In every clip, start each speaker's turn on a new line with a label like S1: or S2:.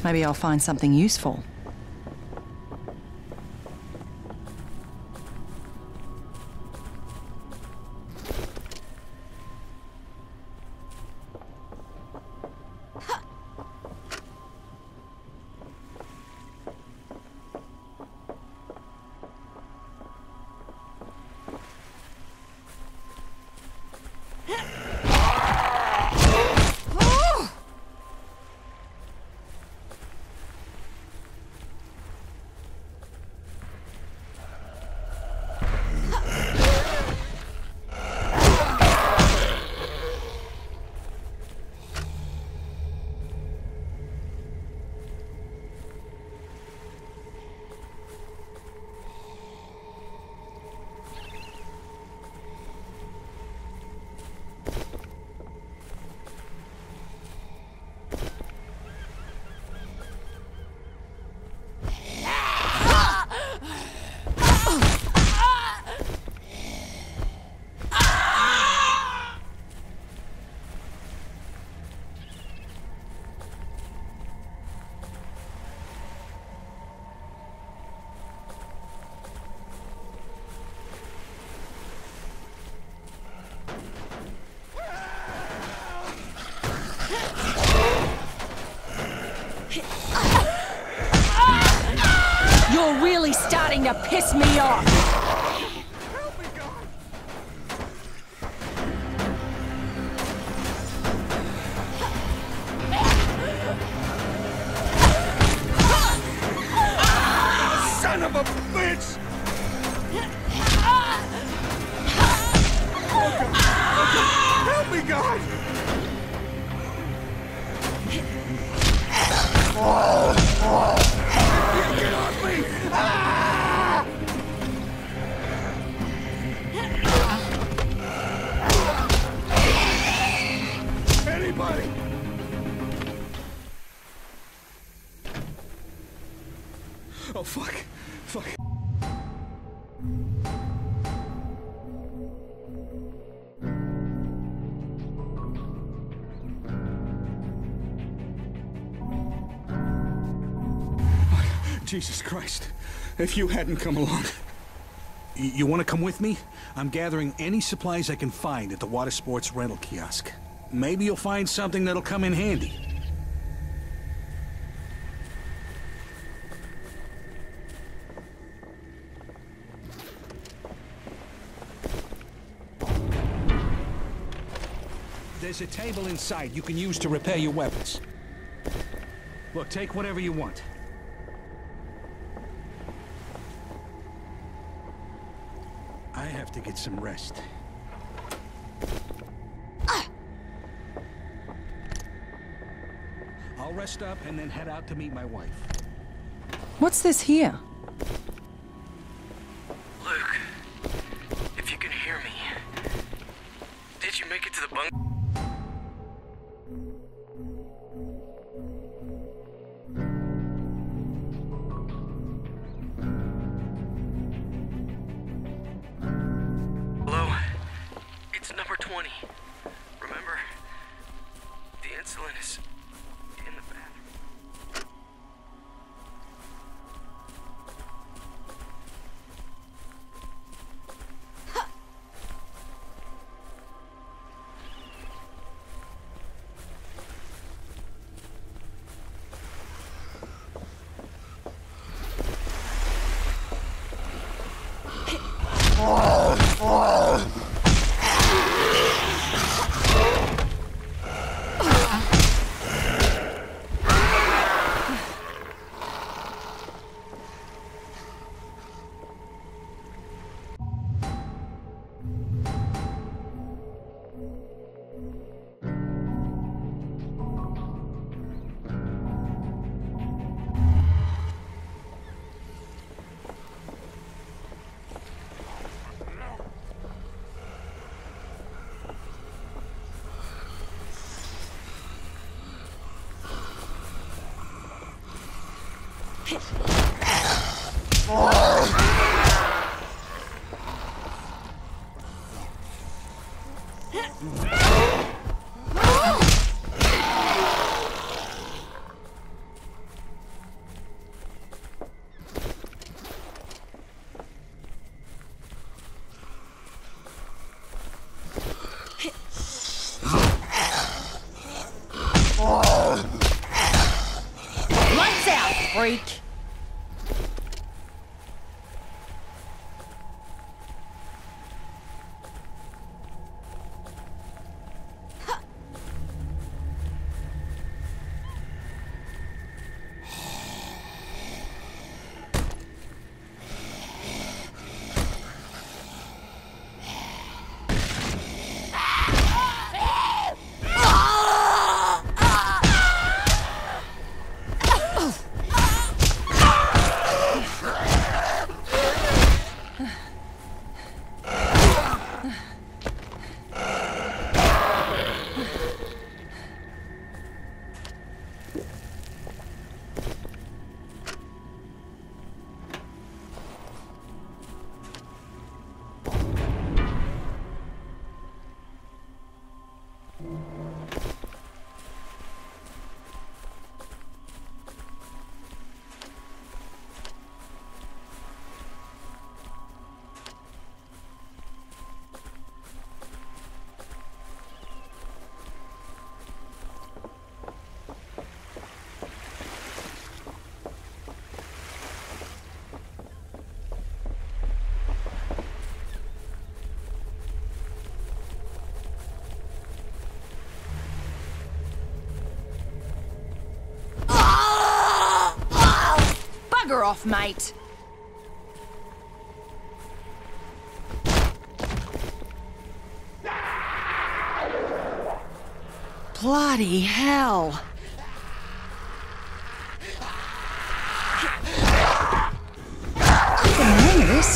S1: Maybe I'll find something useful.
S2: You're really starting to piss me off!
S3: Help me, God! Son of a bitch! Help me, God! Get off me! Ah! Anybody! Oh, fuck. Fuck. Jesus Christ. If you hadn't come along.
S4: You want to come with me? I'm gathering any supplies I can find at the water sports rental kiosk. Maybe you'll find something that'll come in handy. There's a table inside you can use to repair your weapons. Look, take whatever you want. I have to get some rest. I'll rest up and then head out to meet my wife.
S1: What's this here?
S5: Luke, if you can hear me, did you make it to the bunk? Hello? It's number 20. Remember, the insulin is in the bathroom.
S2: freak. Bugger off, mate. Bloody hell. What's the name of this?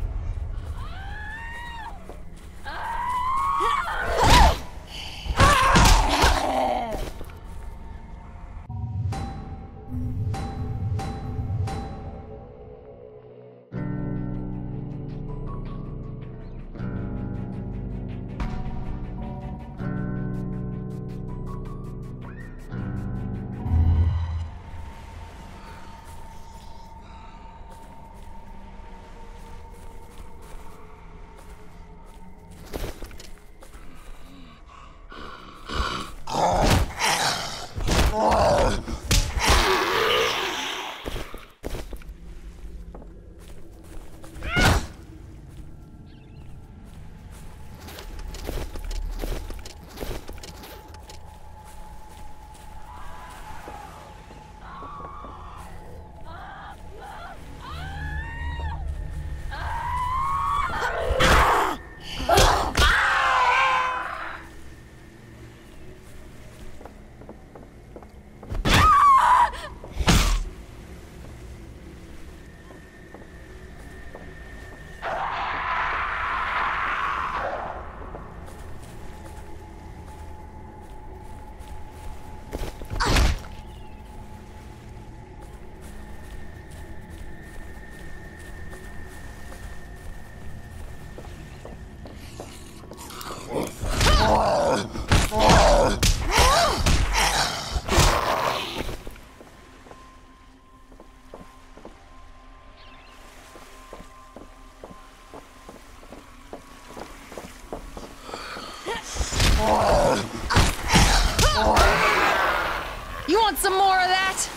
S2: You want some more of that?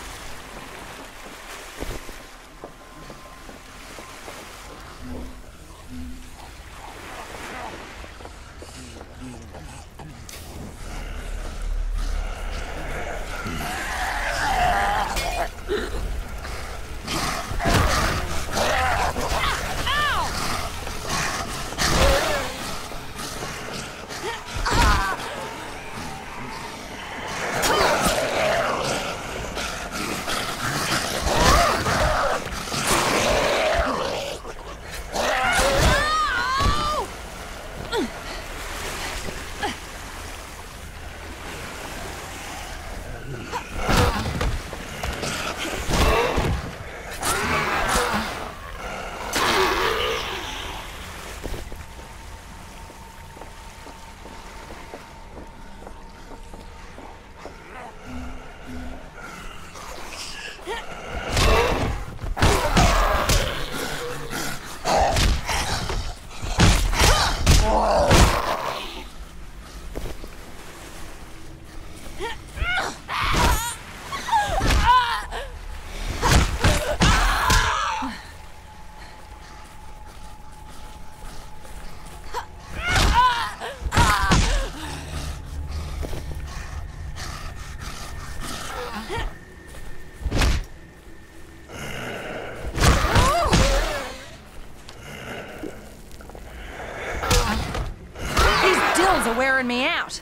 S2: These dills are wearing me out.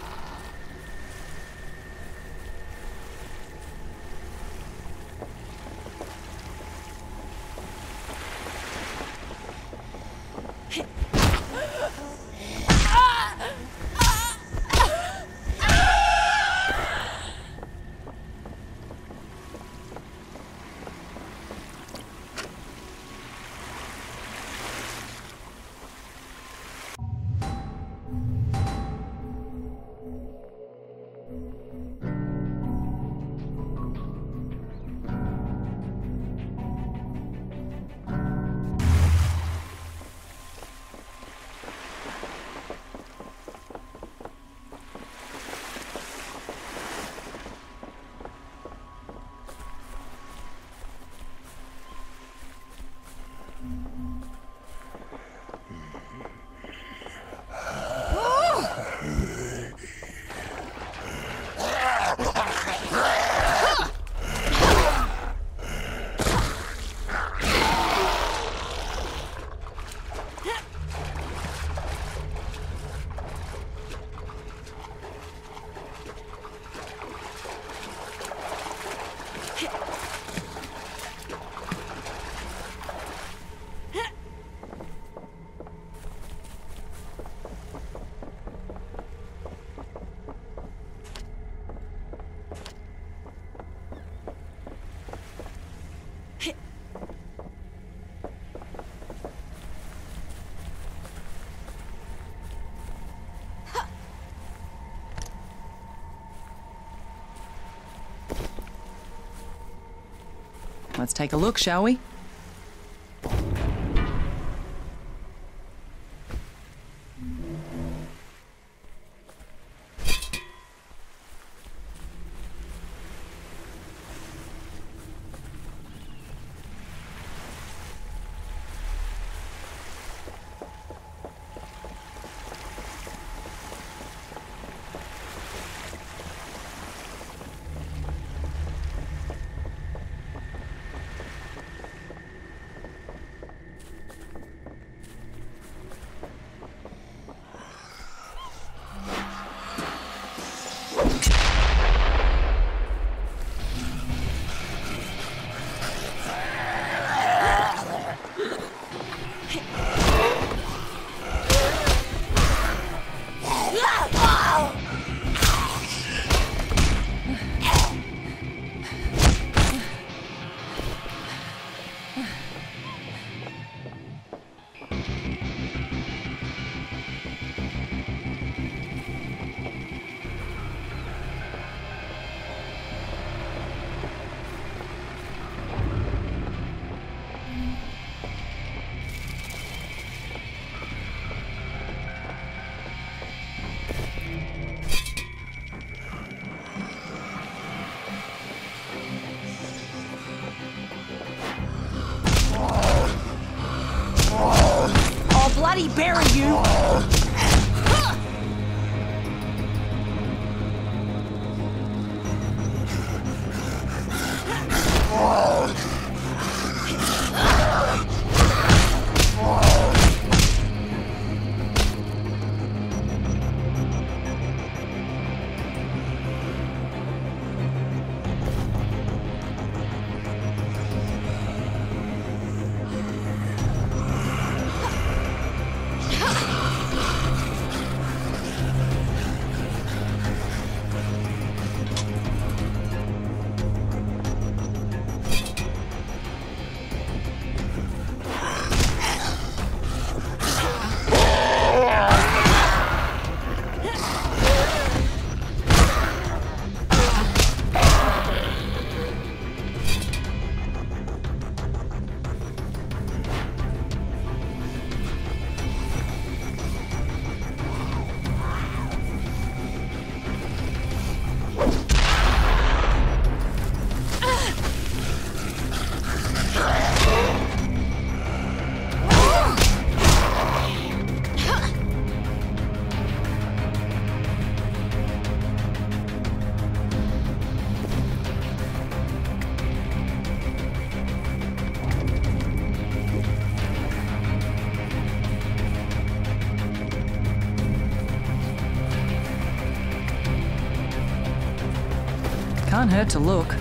S1: Let's take a look, shall we?
S2: Bloody bury you!
S1: Can't hurt to look.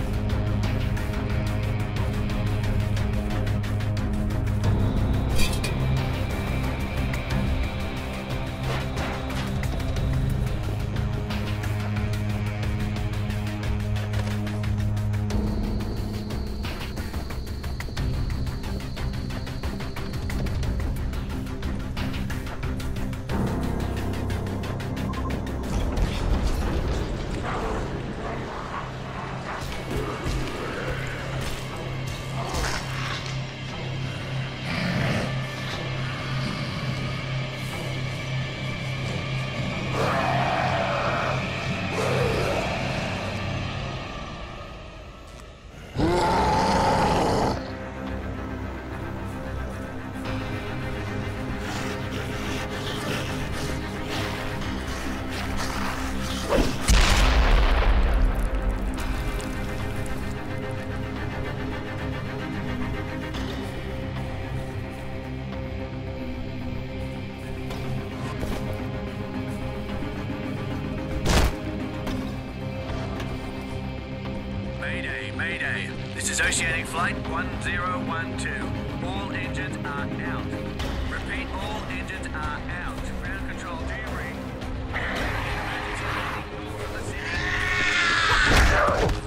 S5: Mayday. This is Oceanic Flight 1012. All engines are out. Repeat, all engines are out. Ground control, do you read? Emergency landing call from the city.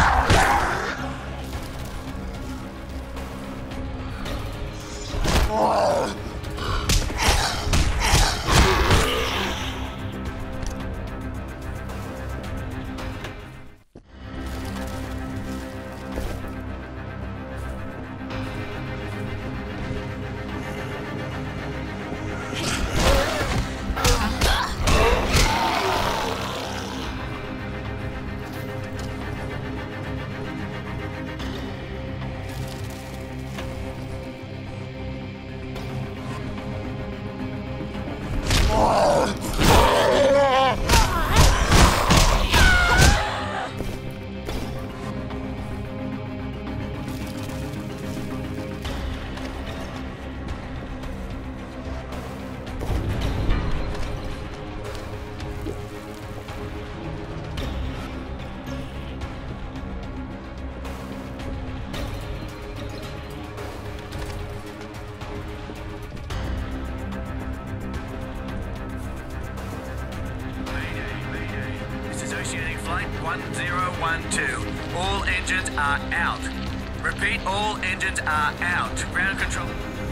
S5: Oceanic Flight 1012. All engines are out. Repeat, all engines are out. Ground control.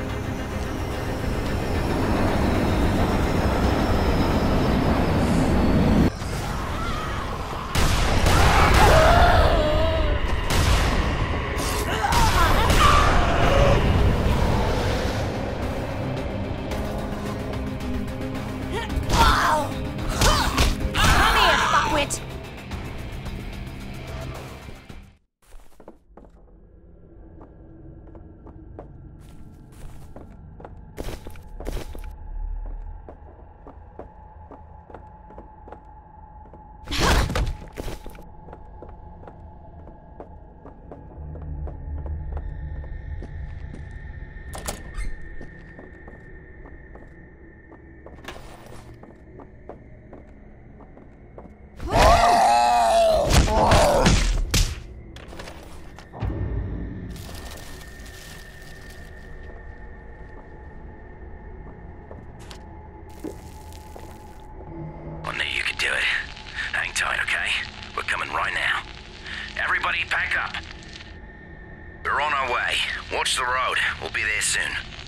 S5: Everybody pack up. We're on our way. Watch the road. We'll be there soon.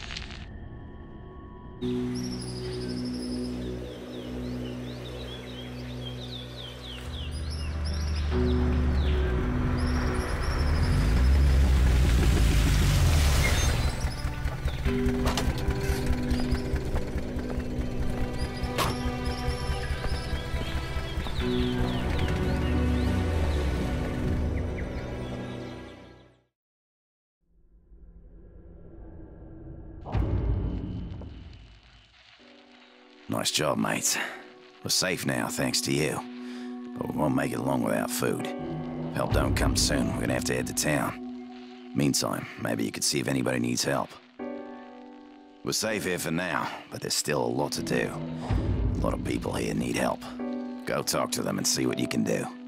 S6: Nice job, mates. We're safe now, thanks to you. But we won't make it long without food. Help don't come soon, we're gonna have to head to town. Meantime, maybe you could see if anybody needs help. We're safe here for now, but there's still a lot to do. A lot of people here need help. Go talk to them and see what you can do.